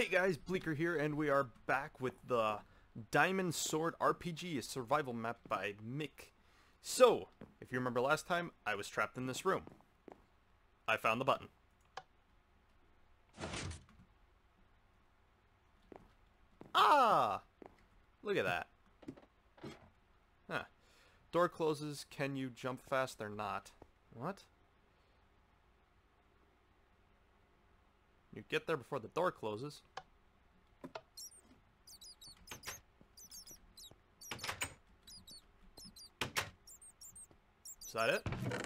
Hey guys, Bleaker here, and we are back with the Diamond Sword RPG, a survival map by Mick. So, if you remember last time, I was trapped in this room. I found the button. Ah! Look at that. Huh. Door closes, can you jump fast or not? What? You get there before the door closes. Is that it?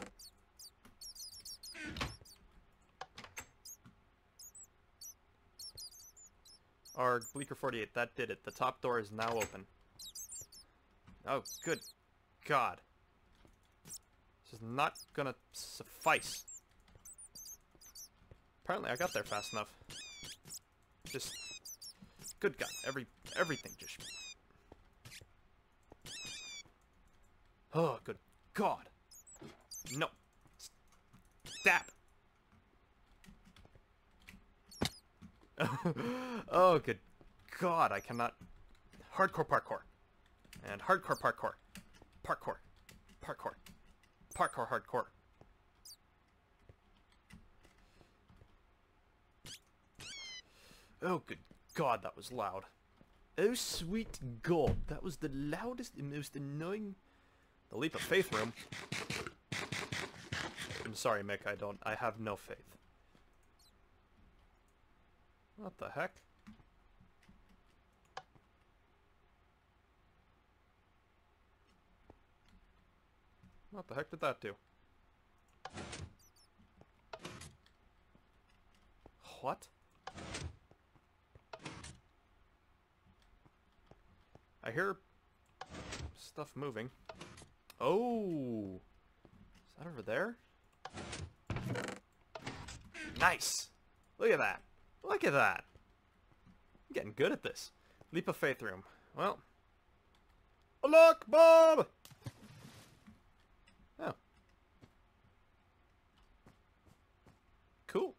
Arg, Bleaker 48, that did it. The top door is now open. Oh, good God. This is not gonna suffice. Apparently I got there fast enough. Just... Good God, everything just... Oh, good God. No. Stab. Oh, good God, I cannot... Hardcore parkour. And hardcore parkour. Parkour. Parkour. Parkour hardcore. Oh, good God, that was loud. Oh, sweet God, that was the loudest and most annoying... The leap of faith room. I'm sorry, Mick, I have no faith. What the heck? What the heck did that do? What? I hear stuff moving. Oh! Is that over there? Nice! Look at that! Look at that! I'm getting good at this. Leap of faith room. Well. Oh, look, Bob! Oh. Cool.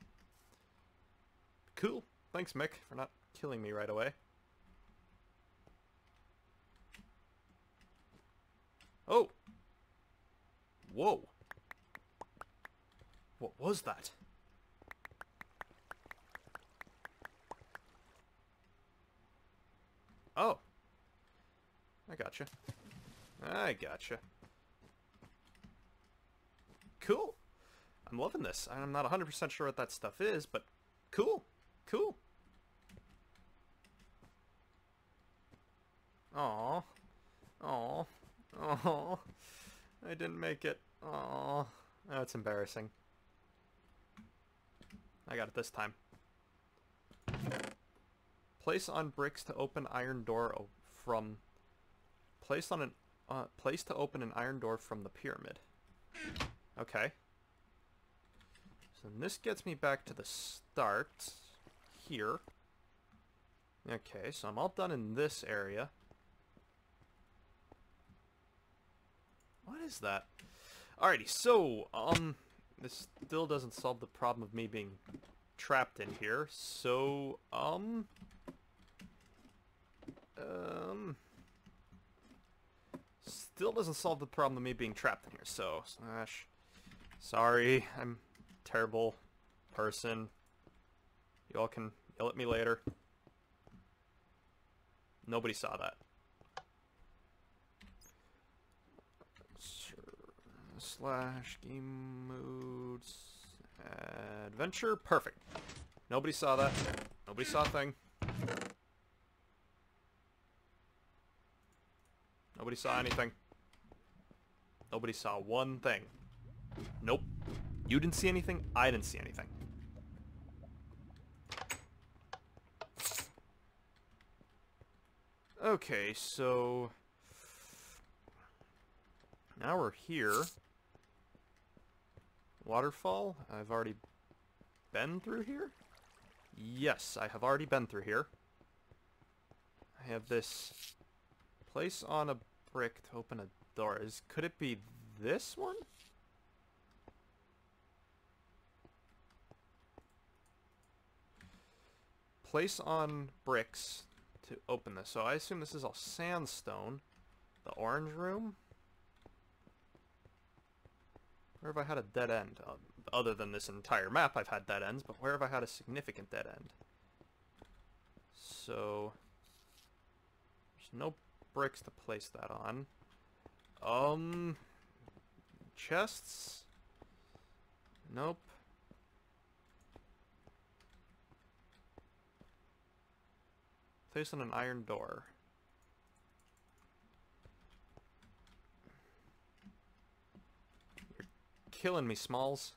Cool. Thanks, Mick, for not killing me right away. Oh! Whoa! What was that? Oh! I gotcha. I gotcha. Cool! I'm loving this. I'm not 100% sure what that stuff is, but cool! Cool! Aww. Aww. Oh, I didn't make it. Oh, that's embarrassing. I got it this time. Place on bricks to open iron door from. Place on an place to open an iron door from the pyramid. Okay. So this gets me back to the start here. Okay, so I'm all done in this area. What is that? Alrighty, so, this still doesn't solve the problem of me being trapped in here, so, still doesn't solve the problem of me being trapped in here, so, sorry, I'm a terrible person. You all can yell at me later. Nobody saw that. Slash game modes adventure. Perfect. Nobody saw that. Nobody saw a thing. Nobody saw anything. Nobody saw one thing. Nope. You didn't see anything. I didn't see anything. Okay, so now we're here. Waterfall? I've already been through here? Yes, I have already been through here. I have this place on a brick to open a door. Could it be this one? Place on bricks to open this. So I assume this is all sandstone. The orange room? Where have I had a dead end? Other than this entire map, I've had dead ends, but where have I had a significant dead end? So, there's no bricks to place that on. Chests? Nope. Place on an iron door. You're killing me, Smalls.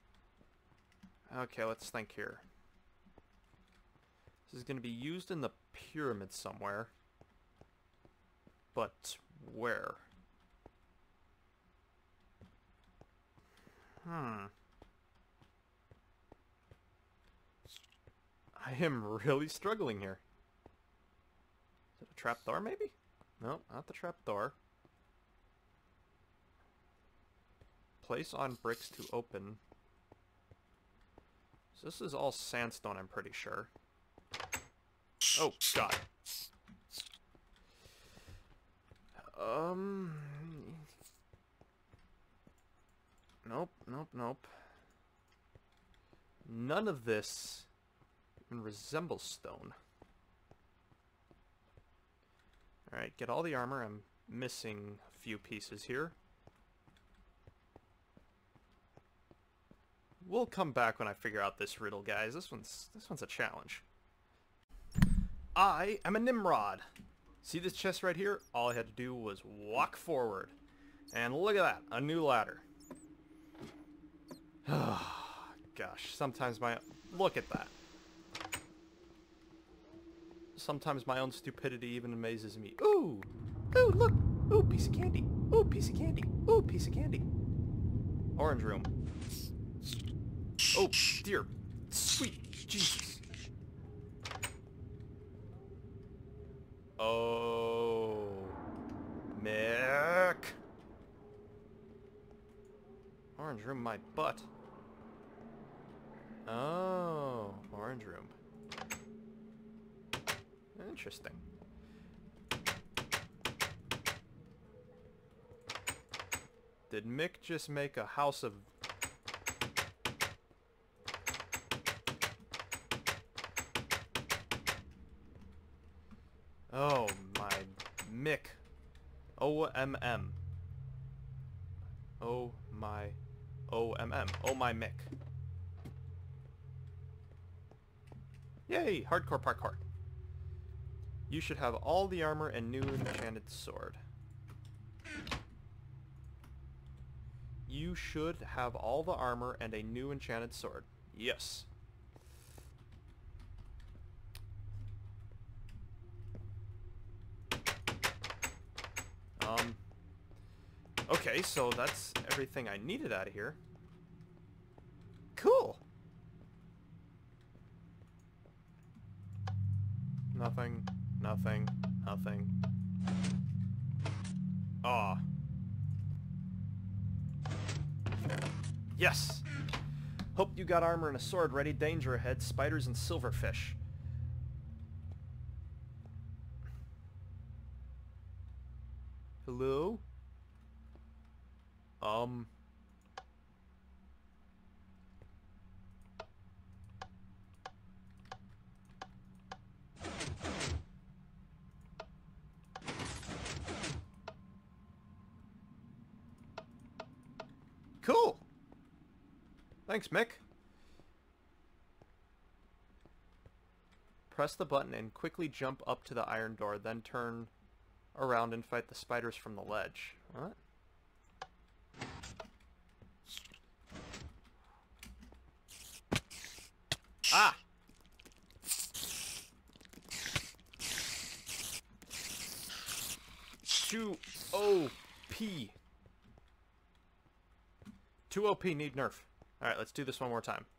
Okay, let's think here. This is going to be used in the pyramid somewhere. But where? I am really struggling here. Is it a trapdoor, maybe? No, not the trapdoor. Place on bricks to open. So this is all sandstone, I'm pretty sure. Oh, God. Nope, nope, nope. None of this even resembles stone. Alright, get all the armor. I'm missing a few pieces here. We'll come back when I figure out this riddle, guys. This one's a challenge. I am a Nimrod. See this chest right here? All I had to do was walk forward. And look at that, a new ladder. Gosh, sometimes look at that. Sometimes my own stupidity even amazes me. Ooh! Ooh, look! Ooh, piece of candy! Ooh, piece of candy! Ooh, piece of candy! Orange room. Oh, dear. Sweet Jesus. Oh. Mick. Orange room, my butt. Oh, orange room. Interesting. Did Mick just make a house of... Oh my Mick. O-M-M. Oh my... O-M-M. Oh my Mick. Yay! Hardcore parkour. You should have all the armor and new enchanted sword. You should have all the armor and a new enchanted sword. Yes. Okay, so that's everything I needed out of here. Cool! Nothing, nothing, nothing. Aw. Yes! Hope you got armor and a sword ready. Danger ahead. Spiders and silverfish. Hello? Cool! Thanks, Mick. Press the button and quickly jump up to the iron door, then turn around and fight the spiders from the ledge. What? Ah! Too OP. Too OP, need nerf. Alright, let's do this one more time.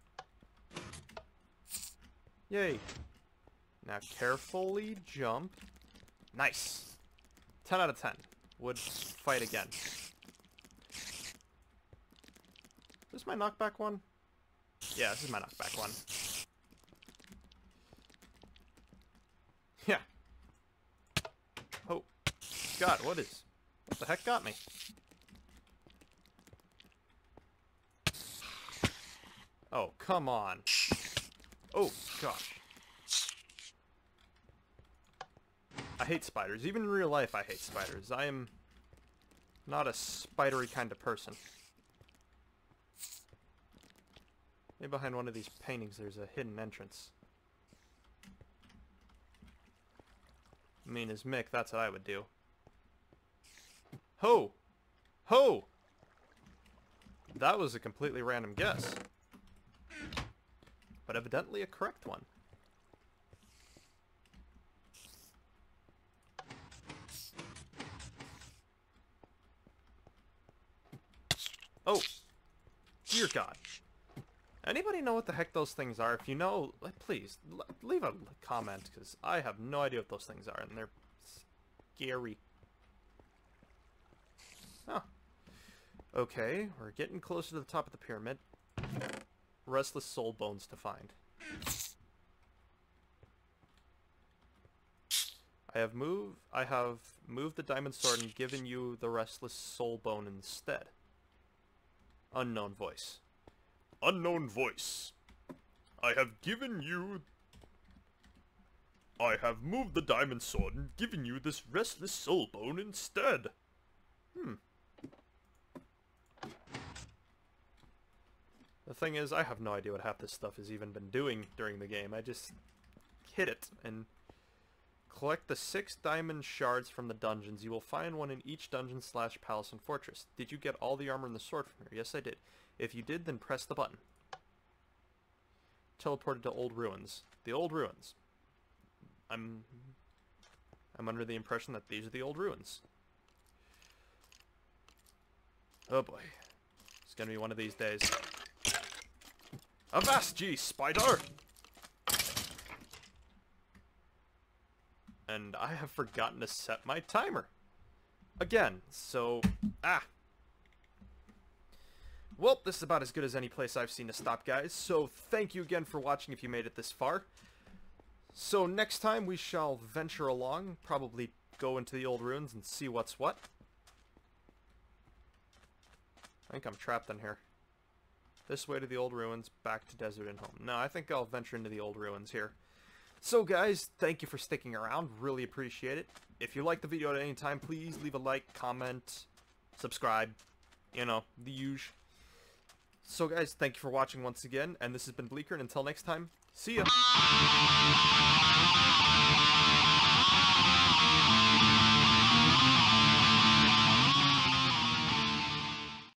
Yay. Now carefully jump. Nice. 10 out of 10. Would fight again. Is this my knockback one? Yeah, this is my knockback one. God, what the heck got me? Oh, come on. Oh, gosh. I hate spiders. Even in real life, I hate spiders. I am not a spidery kind of person. Maybe behind one of these paintings there's a hidden entrance. I mean, as Mick, that's what I would do. Ho! Ho! That was a completely random guess. But evidently a correct one. Oh! Dear God. Anybody know what the heck those things are? If you know, please, leave a comment, because I have no idea what those things are, and they're scary. Oh. Okay, we're getting closer to the top of the pyramid. Restless soul bones to find. I have moved the diamond sword and given you the restless soul bone instead. Unknown voice. Unknown voice. I have moved the diamond sword and given you this restless soul bone instead. The thing is, I have no idea what half this stuff has even been doing during the game. I just hit it and collect the 6 diamond shards from the dungeons. You will find one in each dungeon / palace and fortress. Did you get all the armor and the sword from here? Yes, I did. If you did, then press the button. Teleported to old ruins. The old ruins. I'm under the impression that these are the old ruins. Oh boy. It's gonna be one of these days. Avast ye, spider! And I have forgotten to set my timer. Again, so... Well, this is about as good as any place I've seen to stop, guys. So thank you again for watching if you made it this far. So next time we shall venture along, probably go into the old ruins and see what's what. I think I'm trapped in here. This way to the old ruins, back to desert and home. No, I think I'll venture into the old ruins here. So guys, thank you for sticking around. Really appreciate it. If you liked the video at any time, please leave a like, comment, subscribe. You know, the usual. So guys, thank you for watching once again, and this has been Bleaker, and until next time, see ya!